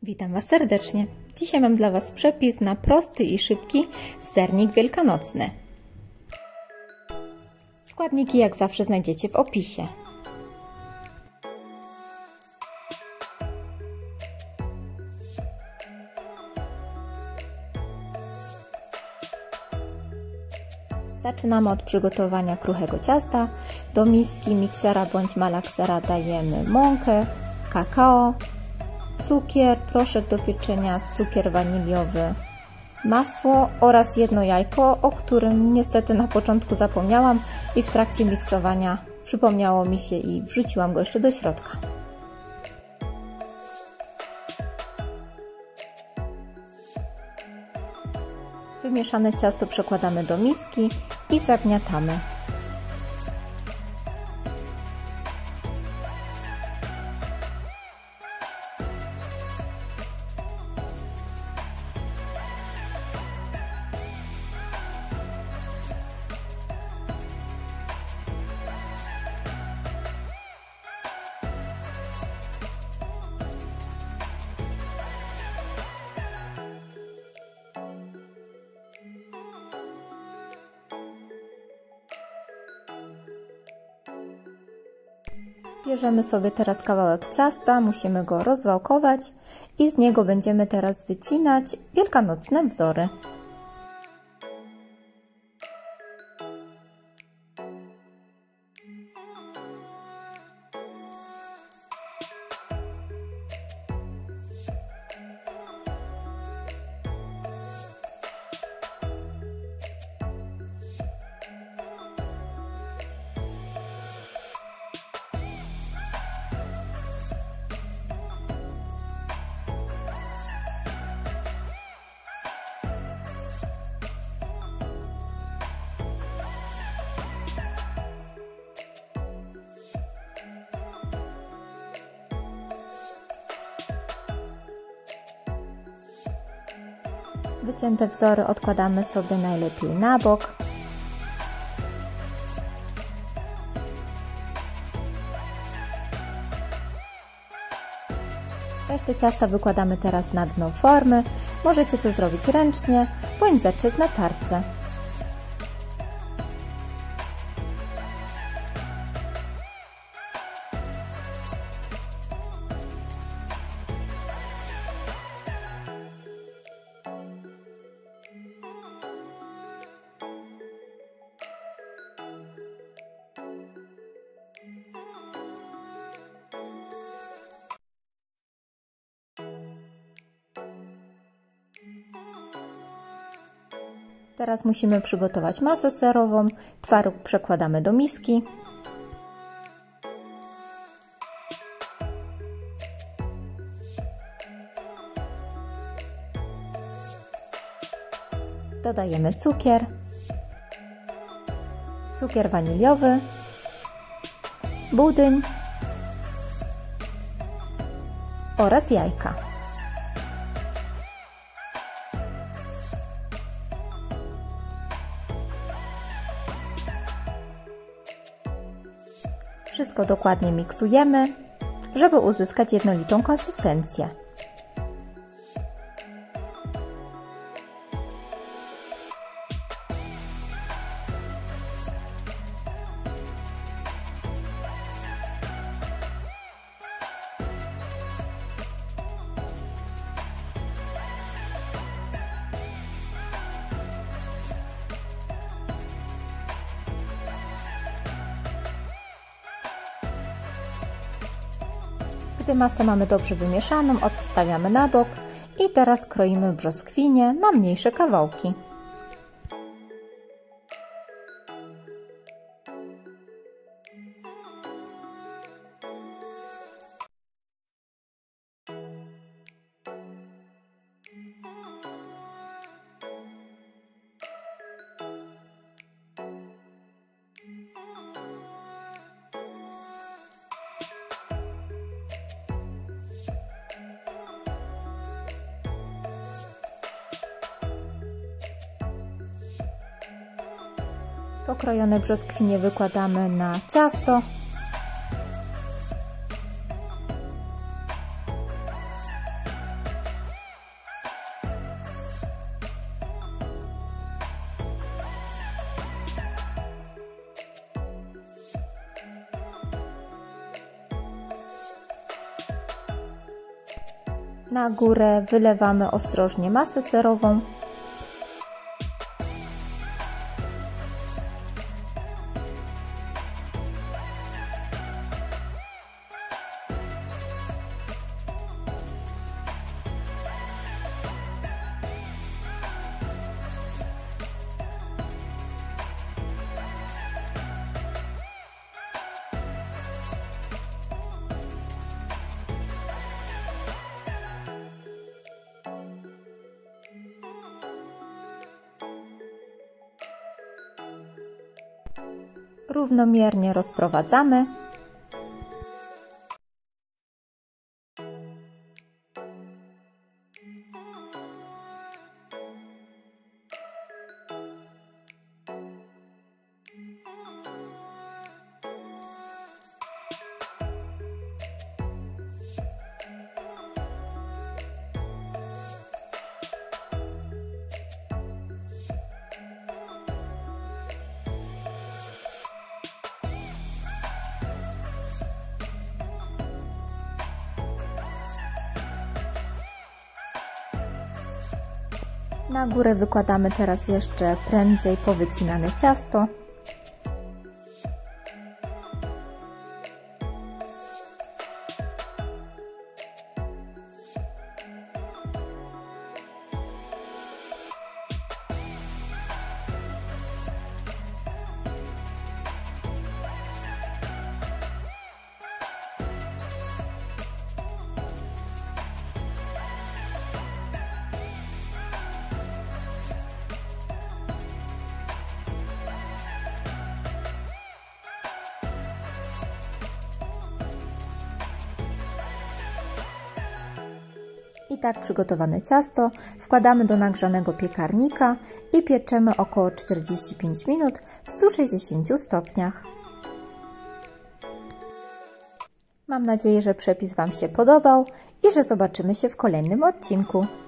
Witam Was serdecznie. Dzisiaj mam dla Was przepis na prosty i szybki sernik wielkanocny. Składniki jak zawsze znajdziecie w opisie. Zaczynamy od przygotowania kruchego ciasta. Do miski miksera bądź malaksera dajemy mąkę, kakao, cukier, proszek do pieczenia, cukier waniliowy, masło oraz jedno jajko, o którym niestety na początku zapomniałam i w trakcie miksowania przypomniało mi się i wrzuciłam go jeszcze do środka. Wymieszane ciasto przekładamy do miski i zagniatamy. Bierzemy sobie teraz kawałek ciasta, musimy go rozwałkować i z niego będziemy teraz wycinać wielkanocne wzory. Wycięte wzory odkładamy sobie najlepiej na bok. Resztę ciasta wykładamy teraz na dno formy. Możecie to zrobić ręcznie bądź zacząć na tarce. Teraz musimy przygotować masę serową. Twaróg przekładamy do miski. Dodajemy cukier, cukier waniliowy, budyń oraz jajka. Wszystko dokładnie miksujemy, żeby uzyskać jednolitą konsystencję. Gdy masę mamy dobrze wymieszaną, odstawiamy na bok i teraz kroimy brzoskwinie na mniejsze kawałki. Pokrojone brzoskwinie wykładamy na ciasto. Na górę wylewamy ostrożnie masę serową. Równomiernie rozprowadzamy. Na górę wykładamy teraz jeszcze prędzej powycinane ciasto. I tak przygotowane ciasto wkładamy do nagrzanego piekarnika i pieczemy około 45 minut w 160 stopniach. Mam nadzieję, że przepis Wam się podobał i że zobaczymy się w kolejnym odcinku.